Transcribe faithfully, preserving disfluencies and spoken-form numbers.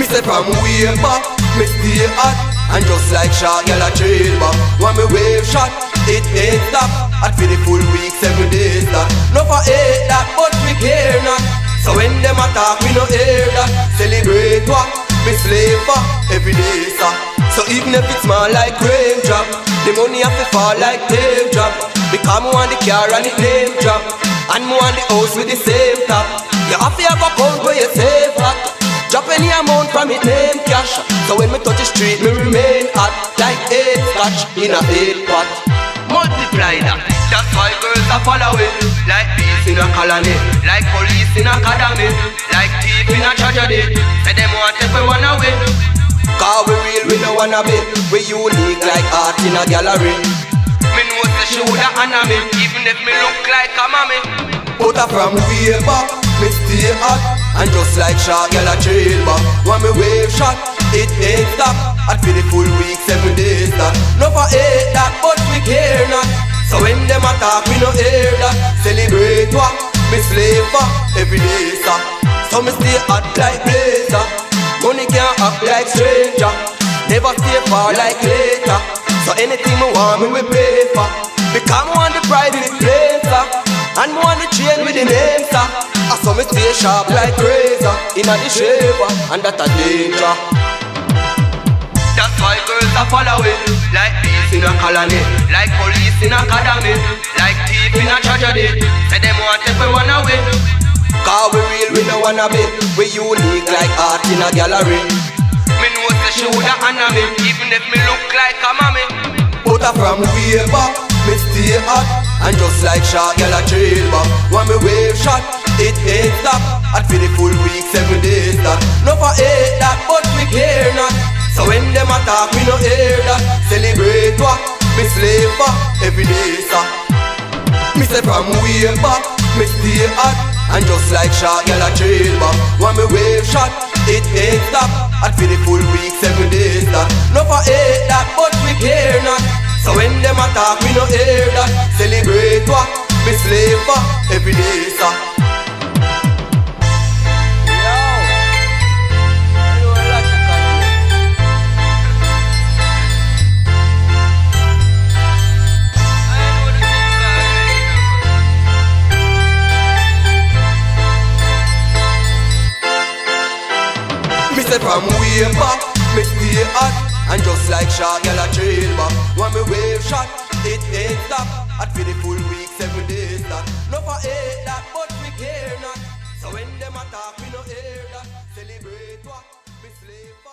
say from way back, me stay hot, and just like shot, girl a trail back. When me wave shot, it ain't stop. At for the full week, seven days that. No for eight that, but we care not. So when them attack, we no hear that. Celebrate what? Me slave for every day, sir. So even if it's small like rain drop, the money have to fall like tail drop. Because me want the car and the name drop, and me want the house with the same top. You have to have a account where you save that. Drop any amount from it name cash. So when me touch the street, me remain hot like eight scotch in a eight pot. Multiply that. That's why girls are following. Like bees in a colony, like police in a academy, like thief in a tragedy. Say them want everyone away. Cause we real, we no wanna be. We unique like art in a gallery. Me know say she woulda honor me, even if me look like a mommy. Out her from way back, me stay hot, and just like shot, girl a trail back. When me wave shot, it ain't stop. At for the full week, seven days that. No for eight that, but we care not. So when them attack, we no hear that. Celebrate what? Me slave for every day, sir. So me stay hot like blazer. Money can't act like stranger. Never stay far like later. So anything me want, me we pay for. Because me want the private place, sir. And me want the chain with the name, sir. I saw me stay sharp like razor inna the shaver, and that a danger. That's why girls are following. Like bees in a colony, like police in a academy, like thief in a tragedy. Say them want everyone away. Cause we real, we no wanna be. We unique like art in a gallery. Me know say she woulda honor me, even if me look like a mommy. Out her from way back, me stay hot, and just like shot, girl a trail back. When me wave shot, it ain't stop. At for the full week, seven days that. No for eight that, but we care not. So when them attack, we no hear that. Celebrate what? Me slave for every day, sir. Me say from way back, me stay hot, and just like shot, girl a trail back. When me wave shot, it ain't stop. At for the full week, seven days that. No for eight that, but we care not. So when them attack, we no hear that. Celebrate what? Me slave for every day, sir. Me say from way back, me stay hot, and just like shot, girl a trail back. When me wave shot, it ain't stop. At for the full week, seven days that. No for eight that, but we care not. So when them attack, we no hear that. Celebrate what? Me slave.